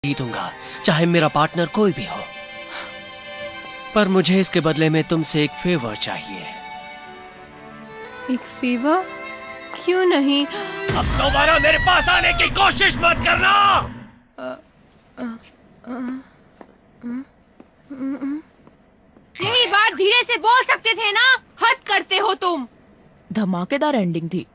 ही दूंगा, चाहे मेरा पार्टनर कोई भी हो। पर मुझे इसके बदले में तुमसे एक फेवर चाहिए। एक फेवर? क्यों नहीं? अब दोबारा मेरे पास आने की कोशिश मत करना। यही बात धीरे से बोल सकते थे ना, हद करते हो तुम। धमाकेदार एंडिंग थी।